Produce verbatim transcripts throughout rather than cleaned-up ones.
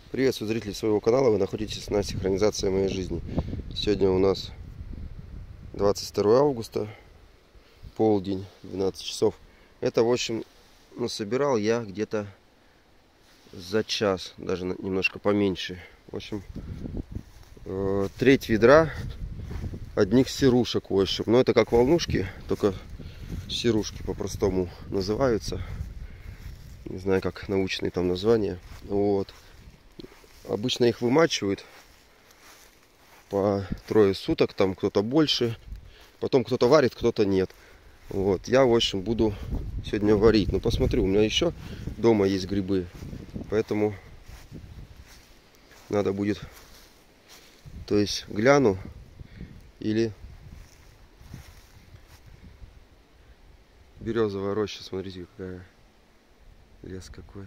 Приветствую зрителей своего канала, вы находитесь на синхронизации моей жизни. Сегодня у нас двадцать второе августа, полдень, двенадцать часов. Это, в общем, насобирал я где-то за час, даже немножко поменьше. В общем, треть ведра одних сирушек, в общем. Но это как волнушки, только сирушки по-простому называются. Не знаю, как научные там названия. Вот. Обычно их вымачивают по трое суток, там кто-то больше, потом кто-то варит, кто-то нет. Вот, я, в общем, буду сегодня варить. Ну, посмотрю, у меня еще дома есть грибы, поэтому надо будет, то есть гляну или березовая роща, смотрите, какая, лес какой.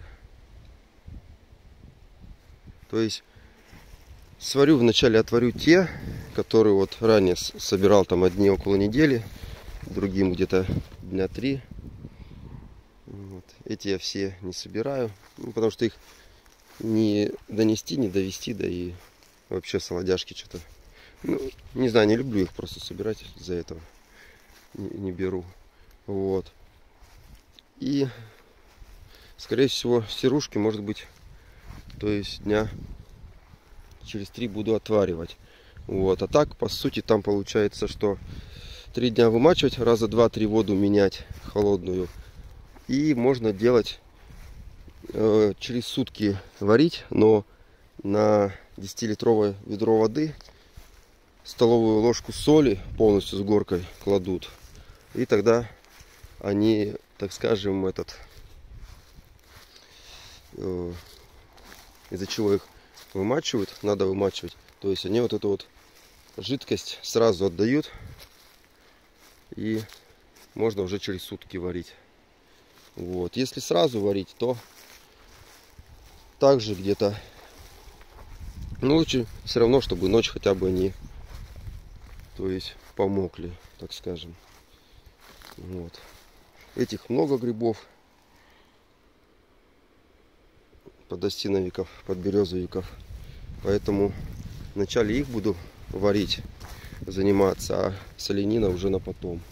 То есть сварю, вначале отварю те, которые вот ранее собирал, там одни около недели, другим где-то дня три. Вот. Эти я все не собираю, ну, потому что их не донести, не довести, да и вообще солодяшки что-то. Ну, не знаю, не люблю их просто собирать, из-за этого не, не беру. Вот. И, скорее всего, сирушки, может быть, то есть дня через три буду отваривать. Вот. А так, по сути, там получается, что три дня вымачивать, раза два-три воду менять холодную. И можно делать э, через сутки варить, но на десятилитровое ведро воды столовую ложку соли полностью с горкой кладут. И тогда они, так скажем, этот... Э, из-за чего их вымачивают, надо вымачивать. То есть они вот эту вот жидкость сразу отдают. И можно уже через сутки варить. Вот. Если сразу варить, то также где-то, ну, лучше все равно, чтобы ночь хотя бы они, то есть, помокли, так скажем. Вот. Этих много грибов. Подостиновиков, подберезовиков. Поэтому вначале их буду варить, заниматься, а соленина уже на потом.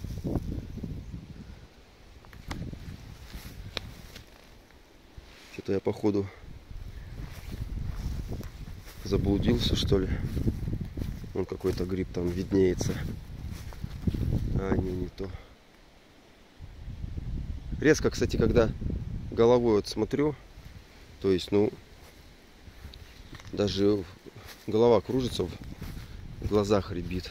Что-то я походу заблудился, что ли. Вон какой-то гриб там виднеется. А, не, не то. Резко, кстати, когда головой вот смотрю, то есть, ну, даже голова кружится, в глазах рябит.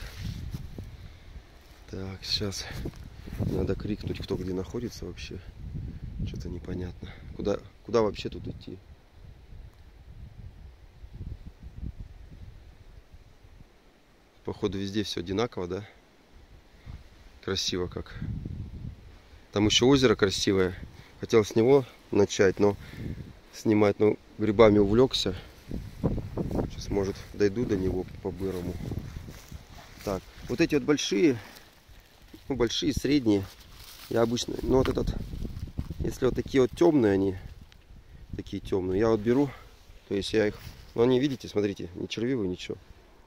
Так, сейчас надо крикнуть, кто где находится вообще. Что-то непонятно. Куда, куда вообще тут идти? Походу везде все одинаково, да? Красиво как. Там еще озеро красивое. Хотел с него начать, но снимать, но грибами увлекся. Сейчас, может, дойду до него по-бырому. Так, вот эти вот большие, ну, большие, средние, я обычно, ну, вот этот, если вот такие вот темные они, такие темные, я вот беру, то есть я их, ну, они, видите, смотрите, не червивые, ничего.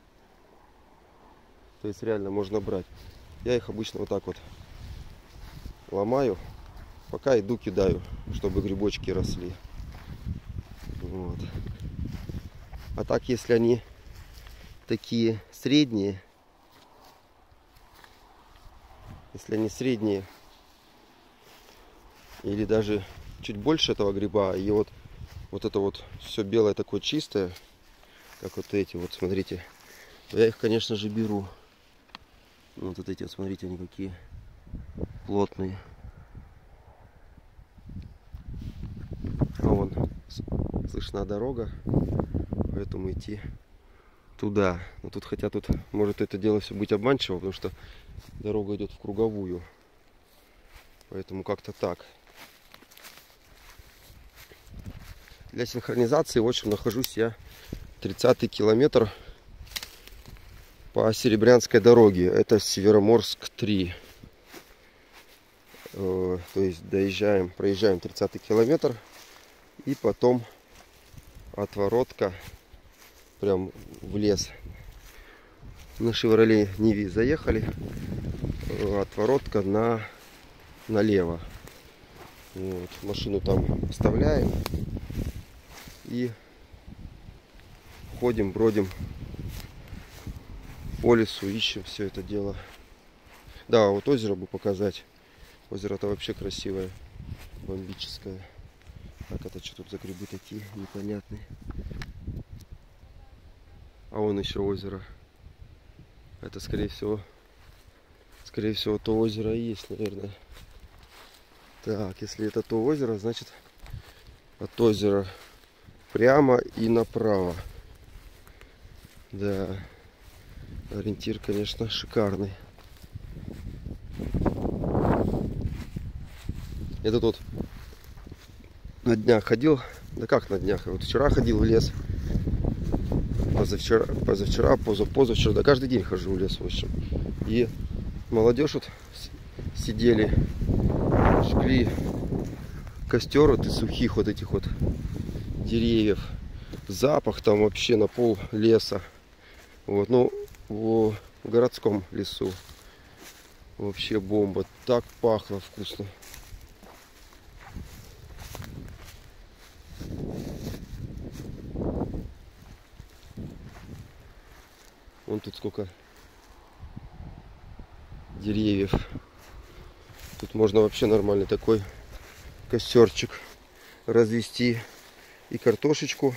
То есть реально можно брать. Я их обычно вот так вот ломаю, пока иду кидаю, чтобы грибочки росли. Вот. А так, если они такие средние, если они средние или даже чуть больше этого гриба, и вот вот это вот все белое такое чистое, как вот эти вот, смотрите, то я их, конечно же, беру. Вот, вот эти вот, смотрите, они какие плотные. А вон слышна дорога, поэтому идти туда. Но тут, хотя тут может это дело все быть обманчиво, потому что дорога идет в круговую. Поэтому как-то так. Для синхронизации, в общем, нахожусь я тридцатый километр по Серебрянской дороге. Это Североморск три. То есть доезжаем, проезжаем тридцатый километр. И потом отворотка прям в лес. На Шевроле Ниве заехали, отворотка на налево. Вот. Машину там оставляем и ходим, бродим по лесу, ищем все это дело. Да, вот озеро бы показать. Озеро-то вообще красивое, бомбическое. Так, это что тут за грибы такие непонятные? А вон еще озеро. Это, скорее всего, скорее всего, то озеро и есть, наверное. Так, если это то озеро, значит от озера прямо и направо. Да, ориентир, конечно, шикарный. Я тут вот на днях ходил, да как на днях, вот вчера ходил в лес, позавчера, позавчера, позавчера, да каждый день хожу в лес, в общем. И молодежь вот сидели, жгли костер вот из сухих вот этих вот деревьев. Запах там вообще на пол леса. Вот, ну, в городском лесу вообще бомба. Так пахло вкусно. Вон тут сколько деревьев. Тут можно вообще нормальный такой костерчик развести и картошечку.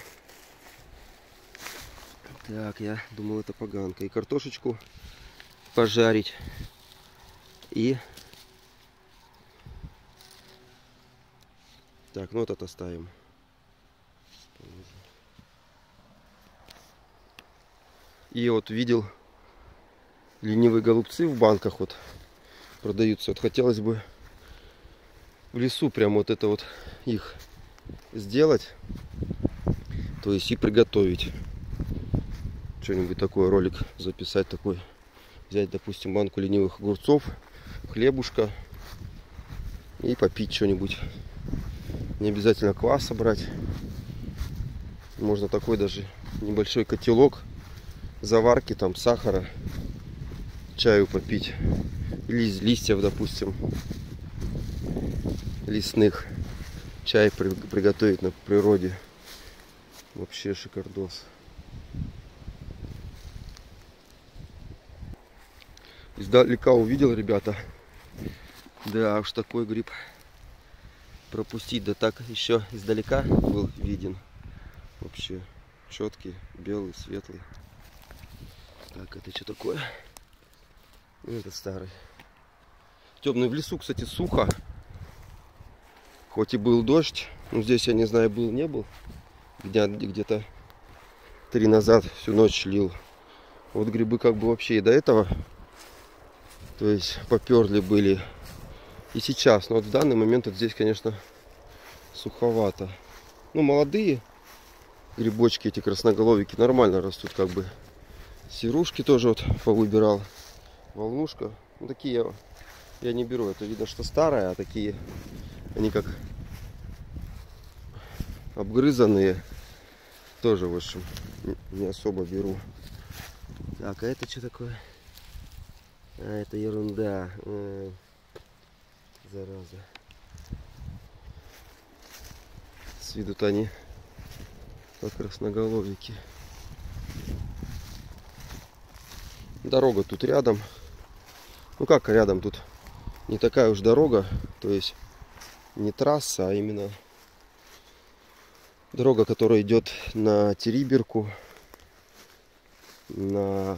Так, я думал, это поганка. И картошечку пожарить. И так, ну вот это ставим. И вот видел, ленивые голубцы в банках вот продаются. Вот хотелось бы в лесу прям вот это вот их сделать, то есть и приготовить. Что-нибудь такой ролик записать такой. Взять, допустим, банку ленивых огурцов, хлебушка и попить что-нибудь. Не обязательно кваса брать. Можно такой даже небольшой котелок заварки, там сахара, чаю попить. Или из листьев, допустим, лесных. Чай приготовить на природе. Вообще шикардос. Издалека увидел, ребята. Да уж, такой гриб пропустить, да так еще издалека был виден. Вообще четкий, белый, светлый. Так, это что такое? Это старый. Темный. В лесу, кстати, сухо. Хоть и был дождь, но здесь, я не знаю, был, не был. Дня где-то три назад всю ночь лил. Вот грибы как бы вообще и до этого, то есть поперли были. И сейчас, но вот в данный момент вот здесь, конечно, суховато. Ну, молодые грибочки, эти красноголовики, нормально растут, как бы. Серушки тоже вот повыбирал. Волнушка. Ну, такие я, я не беру. Это видно, что старая, а такие, они как обгрызанные. Тоже, в общем, не особо беру. Так, а это что такое? А, это ерунда. А, зараза. С виду-то они как красноголовики. Дорога тут рядом. Ну как рядом, тут не такая уж дорога. То есть не трасса, а именно дорога, которая идет на Териберку, на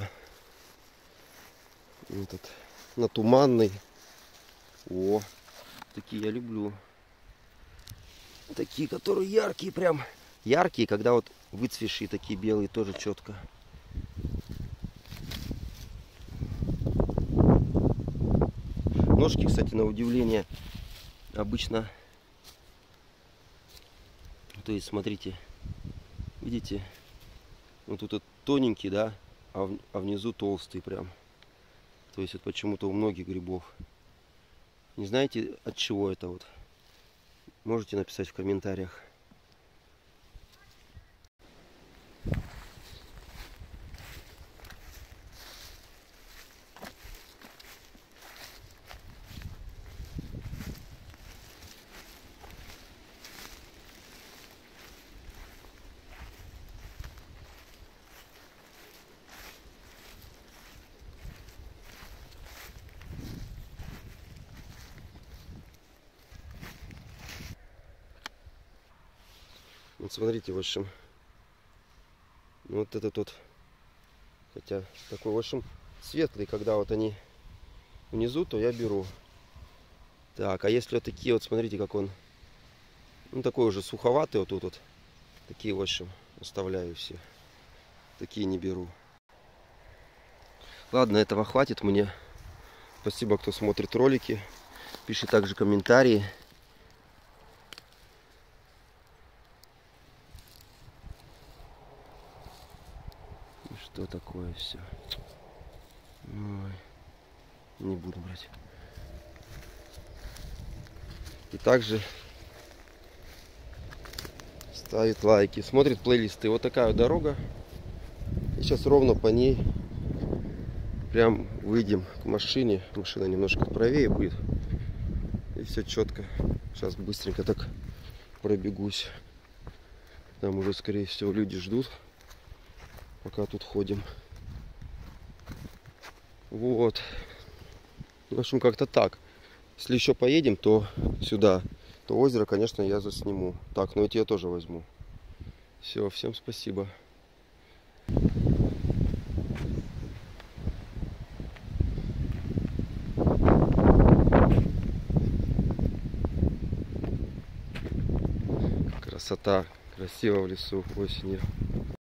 этот, на Туманный. О, такие я люблю. Такие, которые яркие, прям яркие, когда вот выцветшие такие белые, тоже четко. Ножки, кстати, на удивление, обычно, то есть, смотрите, видите, вот тут вот тоненький, да, а, в, а внизу толстый прям. То есть, вот почему-то у многих грибов. Не знаете, от чего это вот? Можете написать в комментариях. Вот смотрите, в общем, вот этот вот, хотя такой, в общем, светлый, когда вот они внизу, то я беру. Так, а если вот такие вот, смотрите, как он, ну такой уже суховатый вот тут вот, такие, в общем, оставляю все. Такие не беру. Ладно, этого хватит мне. Спасибо, кто смотрит ролики. Пишите также комментарии. Что такое все? Ой, не буду брать. И также ставит лайки, смотрит плейлисты. Вот такая вот дорога. И сейчас ровно по ней прям выйдем к машине. Машина немножко правее будет. И все четко. Сейчас быстренько так пробегусь. Там уже, скорее всего, люди ждут, пока тут ходим. Вот. В общем, как-то так. Если еще поедем, то сюда, то озеро, конечно, я засниму. Так, ну эти я тоже возьму. Все, всем спасибо. Красота, красиво в лесу осенью.